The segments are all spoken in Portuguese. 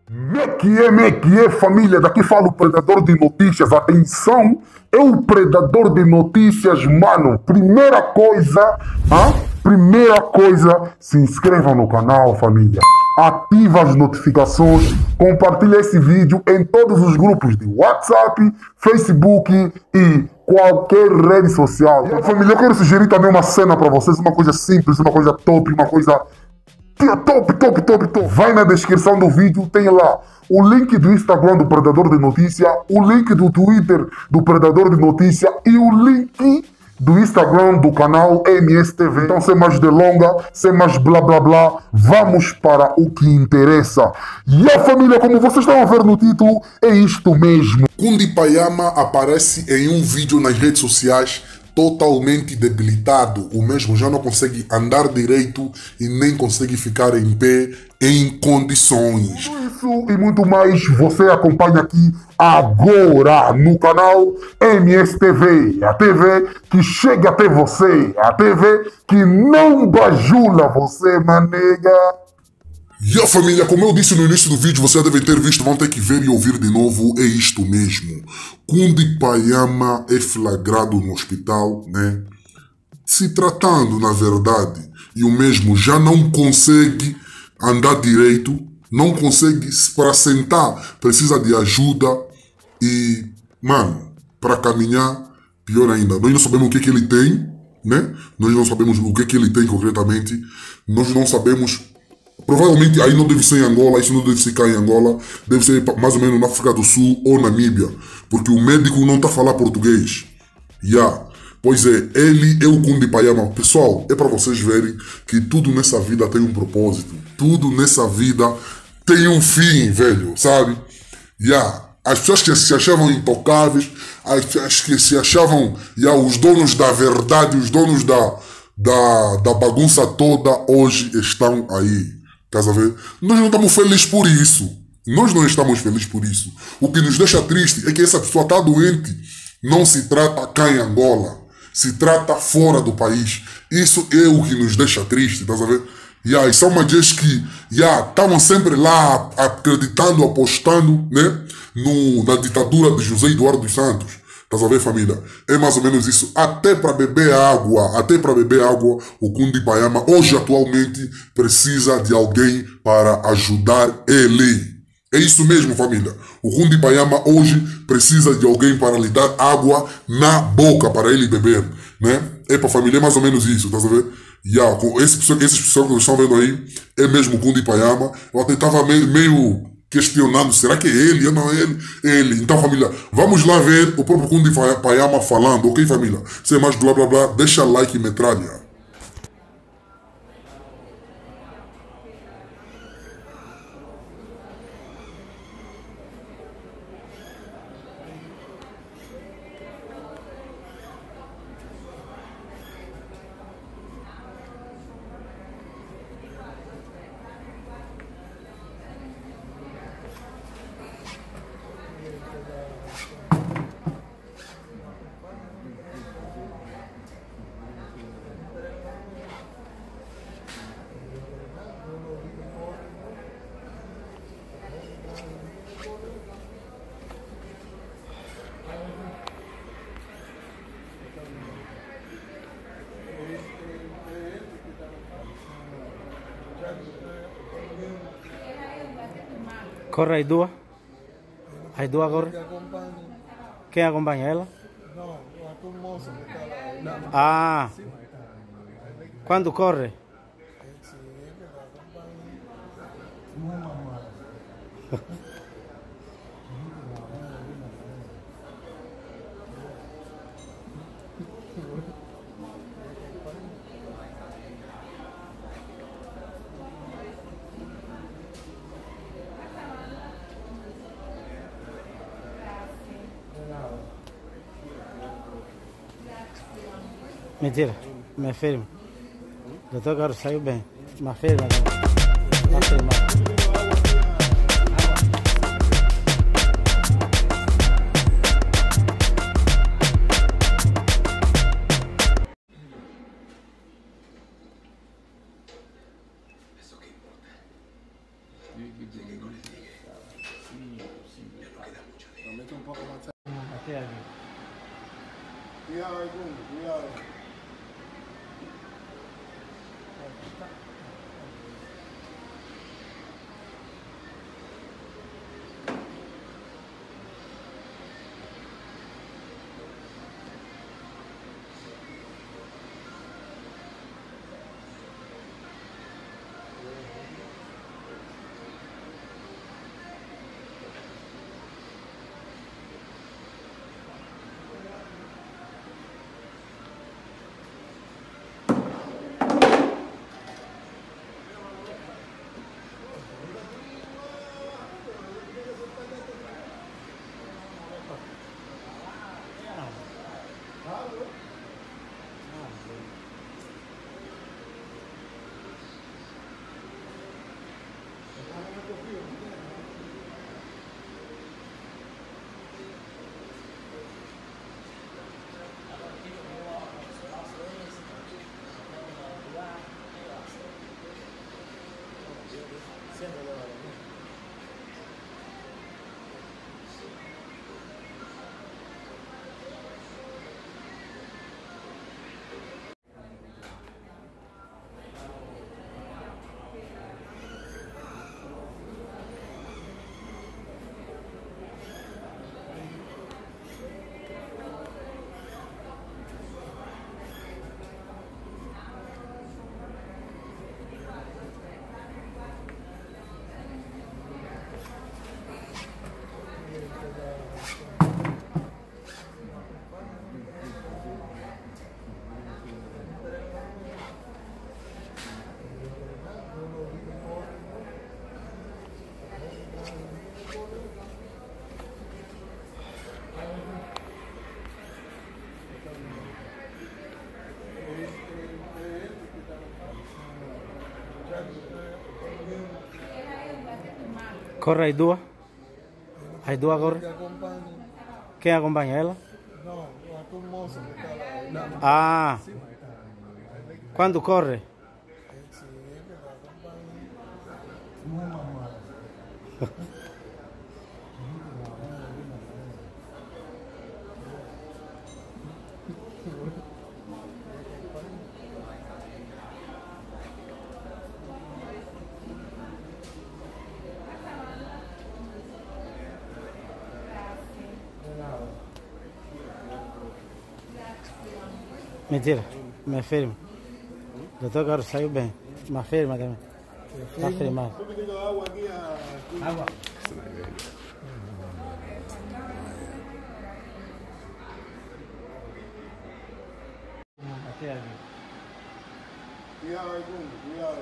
Como é que é, família? Daqui fala o Predador de Notícias. Atenção, é o Predador de Notícias, mano. Primeira coisa, se inscreva no canal, família. Ativa as notificações, compartilha esse vídeo em todos os grupos de WhatsApp, Facebook e qualquer rede social. E, família, eu quero sugerir também uma cena para vocês, uma coisa simples, uma coisa top, uma coisa top. Vai na descrição do vídeo, tem lá o link do Instagram do Predador de Notícia, o link do Twitter do Predador de Notícia e o link do Instagram do canal MSTV. Então, sem mais delonga, sem mais blá blá blá, vamos para o que interessa. E a família, como vocês estão a ver no título, é isto mesmo. Kundi Payama aparece em um vídeo nas redes sociais totalmente debilitado. O mesmo já não consegue andar direito e nem consegue ficar em pé em condições. Isso e muito mais você acompanha aqui agora no canal MSTV, a TV que chega até você, a TV que não bajula você, manega. E a família, como eu disse no início do vídeo, vocês devem ter visto, vão ter que ver e ouvir de novo, é isto mesmo. Kundi Payama é flagrado no hospital, né? Se tratando, na verdade, e o mesmo já não consegue andar direito, não consegue, para sentar, precisa de ajuda e, mano, para caminhar, pior ainda, nós não sabemos o que ele tem, né? Nós não sabemos o que ele tem concretamente, nós não sabemos. Provavelmente aí não deve ser em Angola, isso não deve ser cá em Angola, deve ser mais ou menos na África do Sul ou Namíbia, porque o médico não está a falar português. Pois é, ele é o Kundi Payama. Pessoal, é para vocês verem que tudo nessa vida tem um propósito, tudo nessa vida tem um fim, velho, sabe? As pessoas que se achavam intocáveis, as que se achavam os donos da verdade, os donos da bagunça toda, hoje estão aí. Estás a ver? Nós não estamos felizes por isso. Nós não estamos felizes por isso. O que nos deixa triste é que essa pessoa está doente. Não se trata cá em Angola. Se trata fora do país. Isso é o que nos deixa triste. Estás a ver? E são magias que estavam sempre lá acreditando, apostando, né? Na ditadura de José Eduardo dos Santos. Estás a ver, família? É mais ou menos isso. Até para beber água, o Kundi Payama hoje atualmente precisa de alguém para ajudar ele. É isso mesmo, família. O Kundi Payama hoje precisa de alguém para lhe dar água na boca para ele beber, né? É para a família, é mais ou menos isso, estás a ver? Com esses pessoas que vocês estão vendo aí, é mesmo o Kundi Payama. Eu até estava meio questionando, será que é ele? Eu não é ele? Ele. Então, família, vamos lá ver o próprio Kundi Payama falando, ok, família? Sem mais blá blá blá, deixa like e metralha. Corre as duas corre. Quem acompanha ela? Não, o moço que está lá. Ah, quando corre? Mentira, me firma. Doutor Carlos saiu bem. Me firma. Me firma. Llegue, no le llegue. Mete un poco más. Aquí, aquí. Cuidado ahí, cuidado. Corre, hay duas. Hay duas, corre. ¿Quién acompaña? ¿Ella? No, un mozo que está lá. Ah. ¿Cuándo corre? Mentira, me firma. Doutor Carlos saiu bem. Uma firma também. Está firmado. Un poquitico de agua aquí a... Água. Aqui, aqui. Cuidado ahí, cuidado.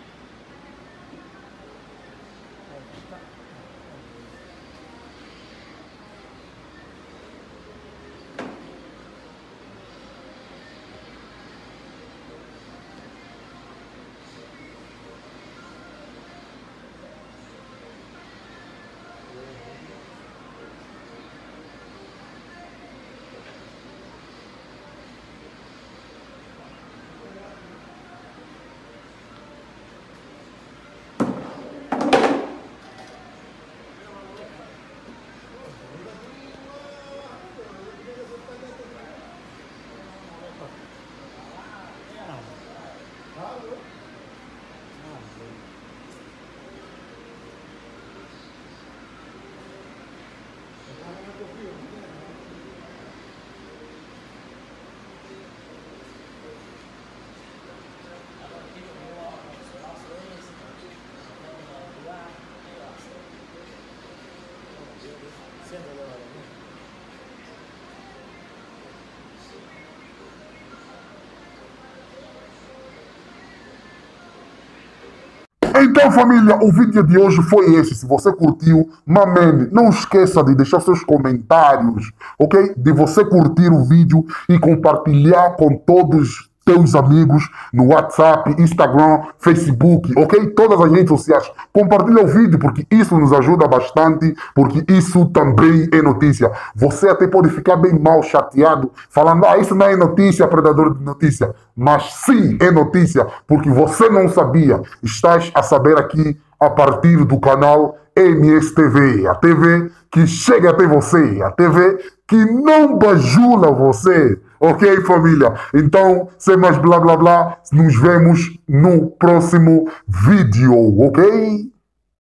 Então, família, o vídeo de hoje foi esse. Se você curtiu, mamene, não esqueça de deixar seus comentários, ok? De você curtir o vídeo e compartilhar com todos teus amigos no WhatsApp, Instagram, Facebook, ok? Todas as redes sociais. Compartilha o vídeo porque isso nos ajuda bastante, porque isso também é notícia. Você até pode ficar bem mal chateado, falando, isso não é notícia, predador de notícia. Mas sim, é notícia, porque você não sabia. Estás a saber aqui a partir do canal MSTV, a TV que chega até você, a TV que não bajula você. Ok, família? Então, sem mais blá blá blá, nos vemos no próximo vídeo, ok?